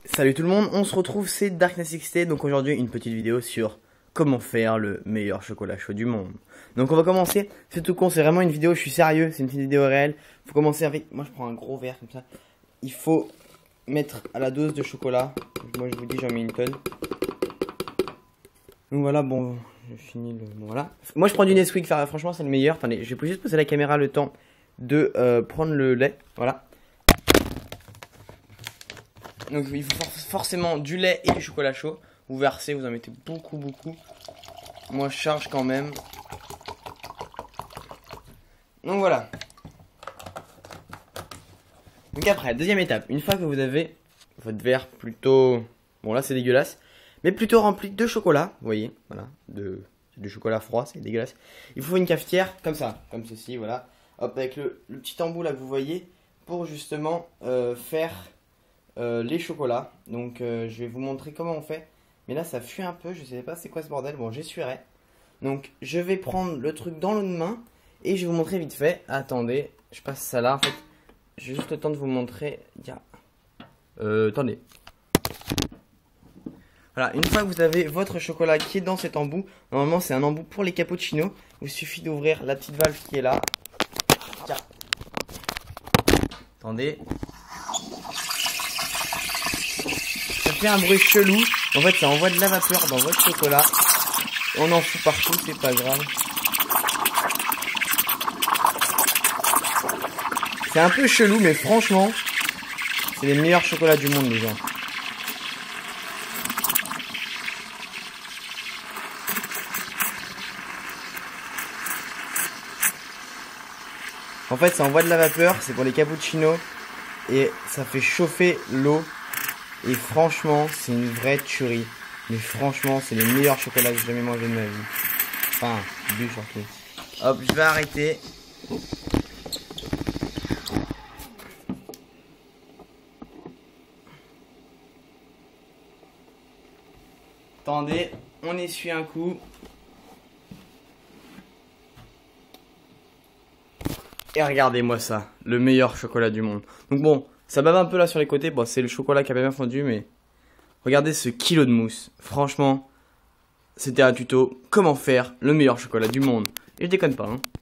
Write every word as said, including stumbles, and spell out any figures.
Salut tout le monde, on se retrouve, c'est Darkness X T. Donc aujourd'hui une petite vidéo sur comment faire le meilleur chocolat chaud du monde. Donc on va commencer, c'est tout con, c'est vraiment une vidéo, je suis sérieux, c'est une petite vidéo réelle. Faut commencer avec, moi je prends un gros verre comme ça. Il faut mettre à la dose de chocolat, moi je vous dis j'en mets une tonne. Donc voilà, bon, je finis le, bon, voilà. Moi je prends du Nesquik, franchement c'est le meilleur. Attendez, je vais juste poser la caméra le temps de euh, prendre le lait, voilà. Donc il faut for forcément du lait et du chocolat chaud. Vous versez, vous en mettez beaucoup beaucoup. Moi je charge quand même. Donc voilà. Donc après, deuxième étape. Une fois que vous avez votre verre plutôt... Bon là c'est dégueulasse. Mais plutôt rempli de chocolat. Vous voyez, voilà. De, du chocolat froid, c'est dégueulasse. Il faut une cafetière comme ça. Comme ceci, voilà. Hop, avec le, le petit embout là que vous voyez. Pour justement euh, faire... Euh, les chocolats. Donc euh, je vais vous montrer comment on fait. Mais là ça fuit un peu, je sais pas c'est quoi ce bordel. Bon, j'essuierai. Donc je vais prendre le truc dans l'autre main et je vais vous montrer vite fait. Attendez, je passe ça là en fait. J'ai juste le temps de vous montrer. Yeah. Euh, attendez. Voilà, une fois que vous avez votre chocolat qui est dans cet embout, normalement c'est un embout pour les cappuccinos. Il suffit d'ouvrir la petite valve qui est là. Tiens. Attendez. Ça fait un bruit chelou. En fait, ça envoie de la vapeur dans votre chocolat. On en fout partout, c'est pas grave. C'est un peu chelou, mais franchement, c'est les meilleurs chocolats du monde, les gens. En fait, ça envoie de la vapeur, c'est pour les cappuccinos. Et ça fait chauffer l'eau. Et franchement, c'est une vraie tuerie. Mais franchement, c'est les meilleurs chocolats que j'ai jamais mangé de ma vie. Enfin, bu surtout. Hop, je vais arrêter. Attendez, on essuie un coup. Et regardez-moi ça, le meilleur chocolat du monde. Donc bon, ça bave un peu là sur les côtés. Bon, c'est le chocolat qui a bien fondu, mais regardez ce kilo de mousse. Franchement, c'était un tuto comment faire le meilleur chocolat du monde. Et je déconne pas, hein.